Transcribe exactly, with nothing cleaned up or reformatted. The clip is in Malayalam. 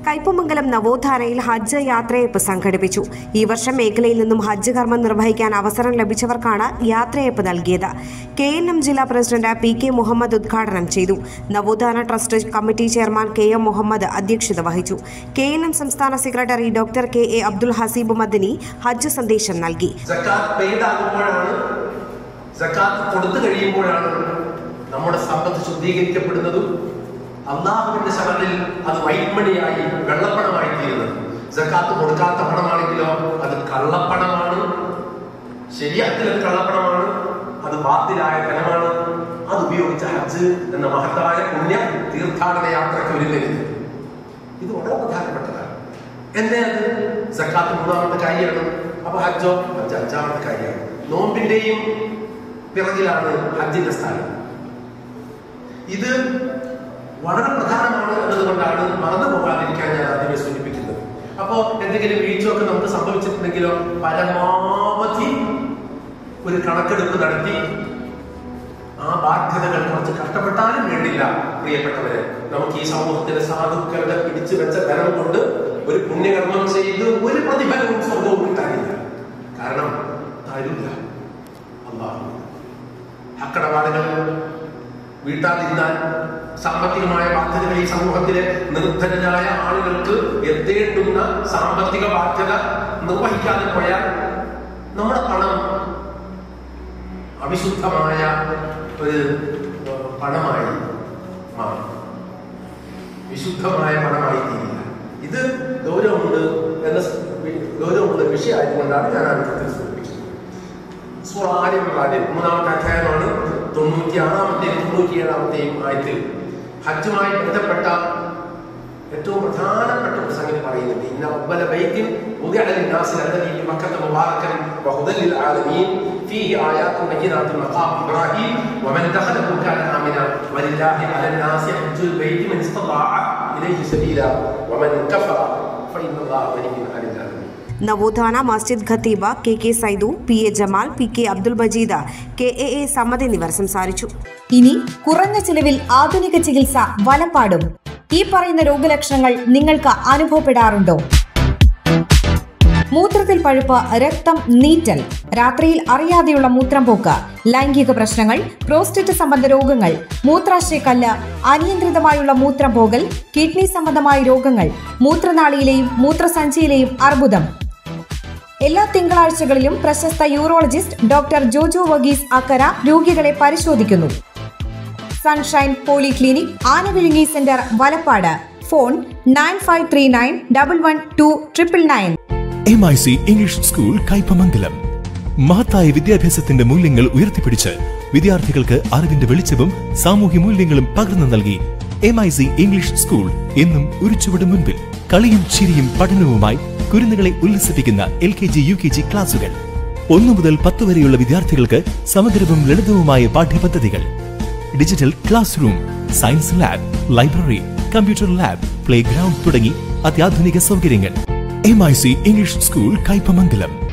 കയ്പമംഗലം നവോത്ഥാനയിൽ ഹജ്ജ് യാത്രയയപ്പ് സംഘടിപ്പിച്ചു. ഈ വർഷം മേഖലയിൽ നിന്നും ഹജ്ജ് കർമ്മം നിർവഹിക്കാൻ അവസരം ലഭിച്ചവർക്കാണ് യാത്രയയപ്പ് നൽകിയത്. കെ എൻ എം ജില്ലാ പ്രസിഡന്റ് പി കെ മുഹമ്മദ് ഉദ്ഘാടനം ചെയ്തു. നവോത്ഥാന trust committee chairman K M Muhammad അധ്യക്ഷത വഹിച്ചു. കെ എൻ എം സംസ്ഥാന secretary doctor K A Abdul Haseeb Madani ഹജ്ജ് സന്ദേശം നൽകി. നമ്മുടെ സമ്പത്ത് ശുദ്ധീകരിക്കപ്പെടുന്നതും അള്ളാഹുവിന്റെ ശബരിൽ അത് വൈറ്റ്മണിയായി വെള്ളപ്പണമായി തീരുന്നത്. സക്കാത്ത് കൊടുക്കാത്ത പണമാണെങ്കിലോ അത് കള്ളപ്പണമാണ്, ശരിയാത്തിൽ അത് കള്ളപ്പണമാണ്, അത് ബാത്തിലായ ധനമാണ്. അത് ഉപയോഗിച്ച ഹജ്ജ് എന്ന മഹത്തായ പുണ്യ തീർത്ഥാടന യാത്രയ്ക്ക് ഒരുങ്ങരുത്. ഇത് വളരെ പ്രധാനപ്പെട്ടതാണ്. എന്നെ അത് സക്കാത്ത് മൂന്നാമത്തെ കാര്യമാണ്. അപ്പൊ ഹജ്ജോ ഹജ്ജ് അഞ്ചാമത്തെ കാര്യമാണ്. നോമ്പിന്റെയും പിറകിലാണ് ഹജ്ജിന്റെ സ്ഥാനം. ഇത് വളരെ പ്രധാനമാണ് എന്നതുകൊണ്ടാണ് മറന്നു പോകാതിരിക്കാൻ ഞാൻ ആദ്യമേ സൂചിപ്പിക്കുന്നത്. അപ്പോ എന്തെങ്കിലും വീഴ്ചയൊക്കെ നമുക്ക് സംഭവിച്ചിട്ടുണ്ടെങ്കിലോ പരമാവധി ഒരു കണക്കെടുപ്പ് നടത്തി ആ ബാധ്യതകൾ കുറച്ച് കഷ്ടപ്പെട്ടാലും വേണ്ടില്ല. പ്രിയപ്പെട്ടവരെ, നമുക്ക് ഈ സമൂഹത്തിലെ സാധുക്കളുടെ പിടിച്ചു വെച്ച ധനം കൊണ്ട് ഒരു പുണ്യകർമ്മം ചെയ്ത് ഒരു പ്രതിഫലവും സ്വർഗവും കിട്ടാനില്ല. കാരണം തരില്ല അല്ലാഹു. ഹക്കടപാടുകൾ വീട്ടാതിരുന്നാൽ സാമ്പത്തികമായ ബാധ്യതകൾ ഈ സമൂഹത്തിലെ നിർധനരായ ആളുകൾക്ക് എത്തേണ്ടുന്ന സാമ്പത്തിക ബാധ്യത നിർവഹിക്കാതെ പോയാൽ നമ്മുടെ പണം അവിശുദ്ധമായ ഒരു പണമായി മാറും, വിശുദ്ധമായ പണമായി തീരില്ല. ഇത് ഗൗരവമുണ്ട് എന്ന ഗൗരവമുള്ള വിഷയമായതുകൊണ്ടാണ് ഞാൻ അടുത്തത്തിൽ സൂചിപ്പിക്കുന്നത്. സൂറ ആലി ഇംറാനിൽ മൂന്നാമത്തെ അധ്യായമാണ്. തൊണ്ണൂറ്റി ആറാമത്തെയും തൊണ്ണൂറ്റി ഏഴാമത്തെയും ആയത്തിൽ ഹജ്ജുമായി ബന്ധപ്പെട്ട ഏറ്റവും പ്രധാനപ്പെട്ട ഒരു സംഗതി പറയുന്നുണ്ട്. ഇന്ന അവ്വല ബൈത്തിൻ വുദിഅ ലിന്നാസി അല്ലദീ ബിമക്കത മുബാറകൻ വഹുദൻ ലിൽആലമീൻ ഫീഹി ആയാത്തുൻ ബയ്യിനാത്തുൻ മഖാം ഇബ്രാഹീം വമൻ ദഖലഹു കാന ആമിന വലില്ലാഹി അലന്നാസി ഹജ്ജുൽ ബൈത്തി മൻ ഇസ്തതാഅ ഇലൈഹി സബീല വമൻ കഫറ ഫഇന്നല്ലാഹ ഗനിയ്യുൻ അനിൽ ആലമീൻ. നവോത്ഥാന മസ്ജിദ് ഖത്തീബ K K Saidu, P A Jamal, P K Abdul Majeed, K A A Samad എന്നിവർ സംസാരിച്ചു. ഇനി കുറഞ്ഞ ചിലവിൽ ആധുനിക ചികിത്സ വലപ്പാടും. ഈ പറയുന്ന രോഗലക്ഷണങ്ങൾ നിങ്ങൾക്ക് അനുഭവപ്പെടാറുണ്ടോ? മൂത്രത്തിൽ പഴുപ്പ്, രക്തം, നീറ്റൽ, രാത്രിയിൽ അറിയാതെയുള്ള മൂത്രം പോക്ക്, ലൈംഗിക പ്രശ്നങ്ങൾ, പ്രോസ്റ്റേറ്റ് സംബന്ധ രോഗങ്ങൾ, മൂത്രാശയക്കല്ല്, അനിയന്ത്രിതമായുള്ള മൂത്രം പോകൽ, കിഡ്നി സംബന്ധമായ രോഗങ്ങൾ, മൂത്രനാളിയിലെയും മൂത്രസഞ്ചിയിലെയും അർബുദം. എല്ലാ തിങ്കളാഴ്ചകളിലും പ്രശസ്ത യൂറോളജിസ്റ്റ് ഡോക്ടർ ജോജോ വർഗീസ് അക്കര രോഗികളെ പരിശോധിക്കുന്നു. Sunshine polyclinic, Anavizhungi centre, Valappad. Phone nine five three nine double one two triple nine. M I C English school Kaipamangalam മഹത്തായ വിദ്യാഭ്യാസത്തിന്റെ മൂല്യങ്ങൾ ഉയർത്തിപ്പിടിച്ച് വിദ്യാർത്ഥികൾക്ക് അറിവിന്റെ വെളിച്ചവും സാമൂഹ്യ മൂല്യങ്ങളും പകർന്നു നൽകി M I C English school എന്നും ഒരു ചുവട് മുൻപിൽ. കളിയും ചിരിയും പഠനവുമായി കുരുന്നുകളെ ഉല്ലസിപ്പിക്കുന്ന L K G U K G ക്ലാസുകൾ. ഒന്നു മുതൽ പത്ത് വരെയുള്ള വിദ്യാർത്ഥികൾക്ക് സമഗ്രവും ലളിതവുമായ പാഠ്യപദ്ധതികൾ, digital classroom, science lab, library, computer lab, playground തുടങ്ങി അത്യാധുനിക സൗകര്യങ്ങൾ. M I C English school Kaipamangalam.